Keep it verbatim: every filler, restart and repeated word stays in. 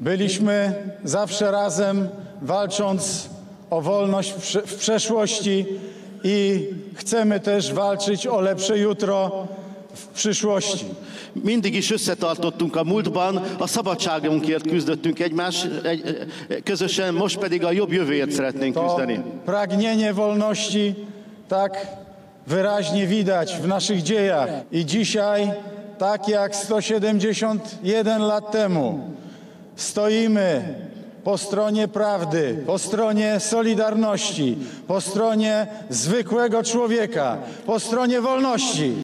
Byliśmy zawsze razem, walcząc o wolność w przeszłości i chcemy też walczyć o lepsze jutro w przyszłości. Mindig is összetartottunk a múltban, a szabadságunkért küzdöttünk egymás egy, közösen, most pedig a jobb jövőért szeretnénk To küzdeni. pragnienie wolności tak wyraźnie widać w naszych dziejach. I dzisiaj, tak jak sto siedemdziesiąt jeden lat temu, stoimy po stronie prawdy, po stronie solidarności, po stronie zwykłego człowieka, po stronie wolności.